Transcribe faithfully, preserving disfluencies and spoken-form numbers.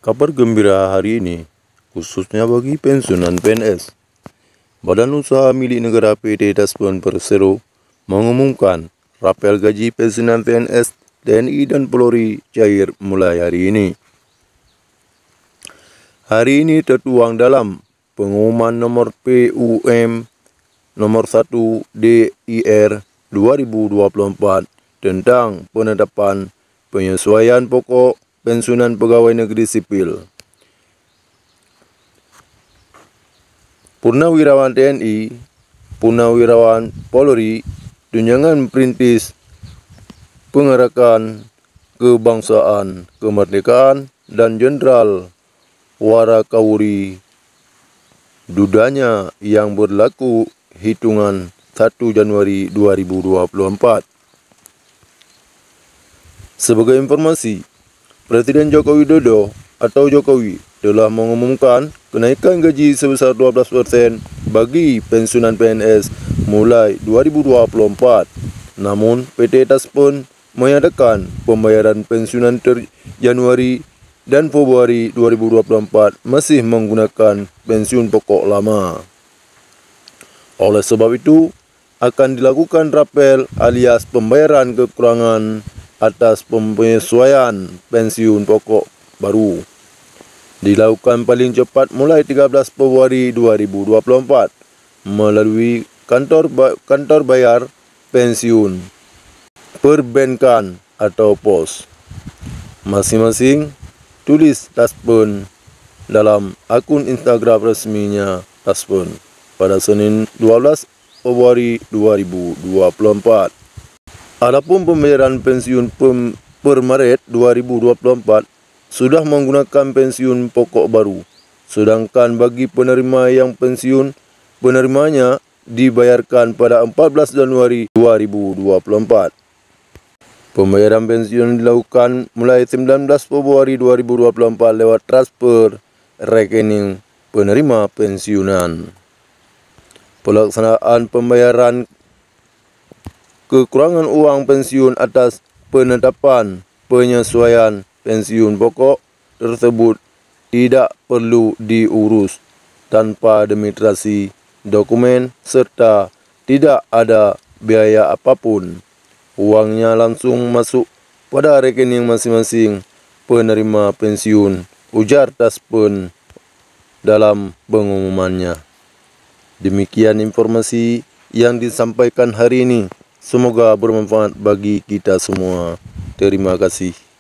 Kabar gembira hari ini, khususnya bagi pensiunan P N S. Badan Usaha Milik Negara P T Taspen Persero mengumumkan rapel gaji pensiunan P N S, T N I dan Polri cair mulai hari ini. Hari ini tertuang dalam pengumuman nomor P U M nomor satu D I R dua ribu dua puluh empat tentang penetapan penyesuaian pokok pensiunan pegawai negeri sipil. Purnawirawan T N I, Purnawirawan Polri, tunjangan perintis pengerakan kebangsaan, kemerdekaan, dan Jenderal Warakawuri dudanya yang berlaku hitungan satu Januari dua ribu dua puluh empat. Sebagai informasi, Presiden Joko Widodo atau Jokowi telah mengumumkan kenaikan gaji sebesar dua belas persen bagi pensiunan P N S mulai dua ribu dua puluh empat. Namun, P T Taspen menyatakan pembayaran pensiunan ter Januari dan Februari dua ribu dua puluh empat masih menggunakan pensiun pokok lama. Oleh sebab itu, akan dilakukan rapel alias pembayaran kekurangan atas penyesuaian pensiun pokok baru. Dilakukan paling cepat mulai tiga belas Februari dua ribu dua puluh empat melalui kantor kantor bayar pensiun, perbankan atau pos. Masing-masing tulis Taspen dalam akun Instagram resminya Taspen pada Senin dua belas Februari dua ribu dua puluh empat. Adapun pembayaran pensiun per Maret dua ribu dua puluh empat sudah menggunakan pensiun pokok baru, sedangkan bagi penerima yang pensiun penerimanya dibayarkan pada empat belas Januari dua ribu dua puluh empat. Pembayaran pensiun dilakukan mulai sembilan belas Februari dua ribu dua puluh empat lewat transfer rekening penerima pensiunan. Pelaksanaan pembayaran kekurangan uang pensiun atas penetapan penyesuaian pensiun pokok tersebut tidak perlu diurus tanpa administrasi dokumen serta tidak ada biaya apapun. Uangnya langsung masuk pada rekening masing-masing penerima pensiun, ujar Taspen dalam pengumumannya. Demikian informasi yang disampaikan hari ini. Semoga bermanfaat bagi kita semua. Terima kasih.